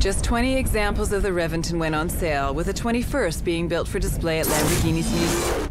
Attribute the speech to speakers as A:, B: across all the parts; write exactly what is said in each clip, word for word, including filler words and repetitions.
A: Just twenty examples of the Reventon went on sale, with the twenty-first being built for display at Lamborghini's museum.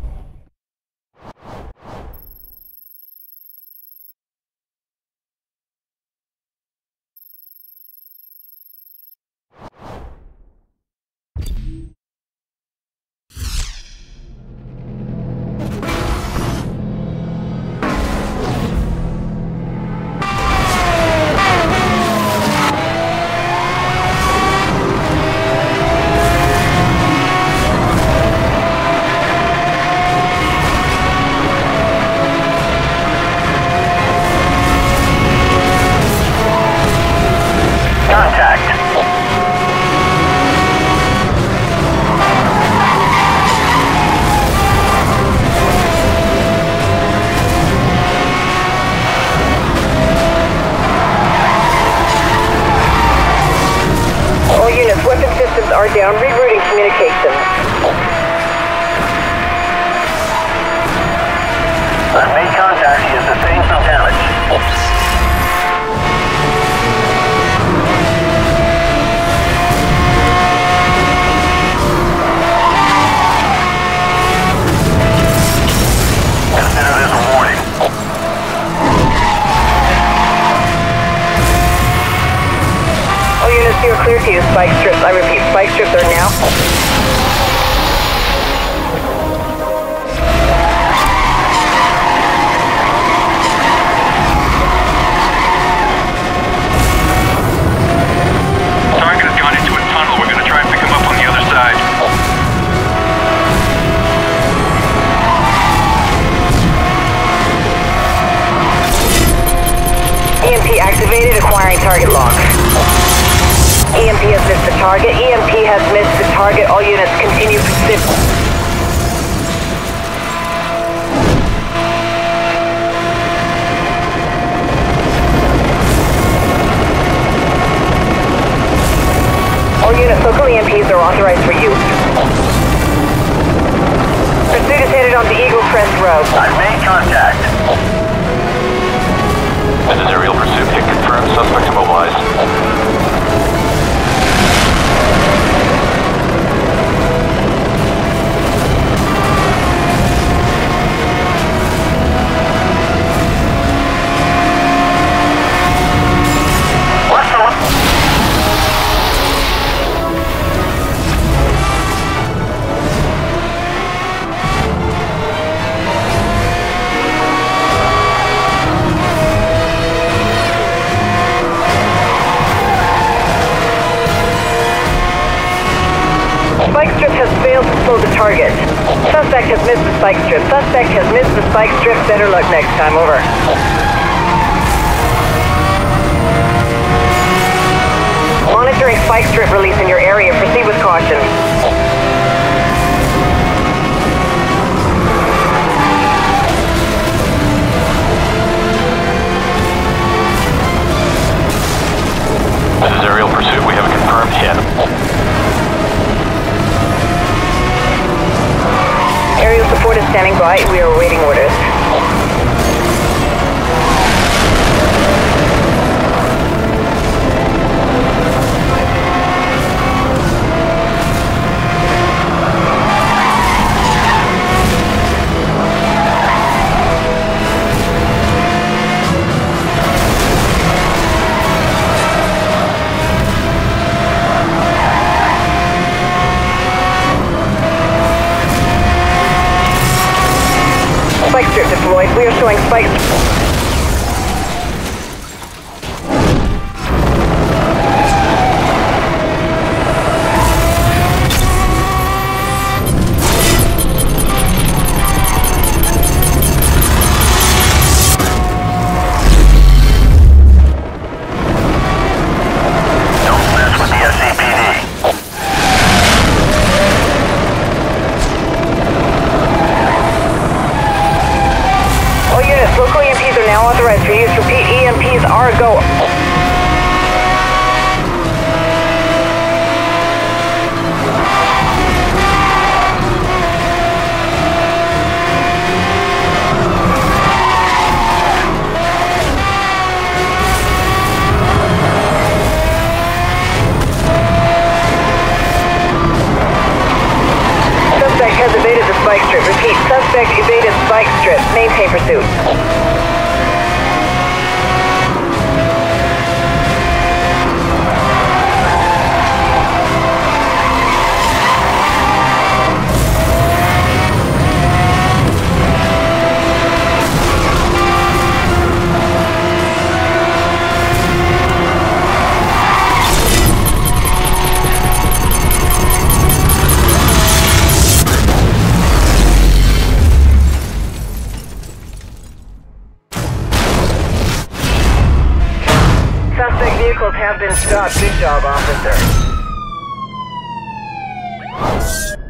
B: Are down, rerouting communications.
C: I've made contact. He has sustained some damage. Consider this a warning.
B: All units, you're clear to use spike strips. I repeat, spike strips are now.
C: Target has gone into a tunnel. We're going to try and pick him up on the other side.
B: E M P activated, acquiring target lock. E M P has missed the target. E M P has missed the target. All units continue pursuit. All units, local E M Ps are authorized for use. Pursuit is headed on the Eagle Crest Road.
C: I've made contact. This is aerial pursuit. Hit confirmed. Suspect immobilized.
B: Spike strip has failed to slow the target. Suspect has missed the spike strip. Suspect has missed the spike strip. Better luck next time. Over. Monitoring spike strip release in your area. Proceed with caution.
C: This is aerial pursuit. We have a confirmed hit.
B: Aerial support is standing by. We are awaiting orders. job, good job, officer.